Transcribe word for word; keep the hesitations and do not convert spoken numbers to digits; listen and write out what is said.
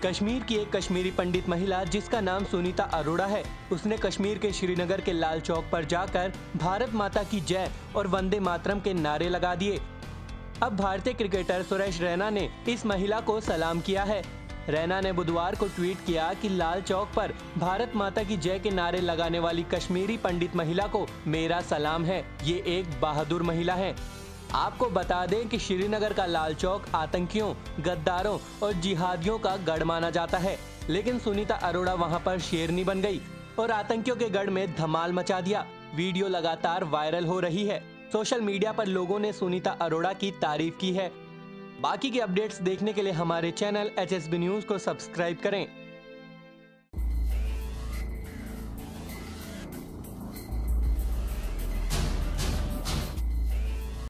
कश्मीर की एक कश्मीरी पंडित महिला जिसका नाम सुनीता अरोड़ा है, उसने कश्मीर के श्रीनगर के लाल चौक पर जाकर भारत माता की जय और वंदे मातरम के नारे लगा दिए। अब भारतीय क्रिकेटर सुरेश रैना ने इस महिला को सलाम किया है। रैना ने बुधवार को ट्वीट किया कि लाल चौक पर भारत माता की जय के नारे लगाने वाली कश्मीरी पंडित महिला को मेरा सलाम है। ये एक बहादुर महिला है। आपको बता दें कि श्रीनगर का लाल चौक आतंकियों, गद्दारों और जिहादियों का गढ़ माना जाता है, लेकिन सुनीता अरोड़ा वहां पर शेरनी बन गई और आतंकियों के गढ़ में धमाल मचा दिया। वीडियो लगातार वायरल हो रही है। सोशल मीडिया पर लोगों ने सुनीता अरोड़ा की तारीफ की है। बाकी के अपडेट्स देखने के लिए हमारे channel H S B news को सब्सक्राइब करें।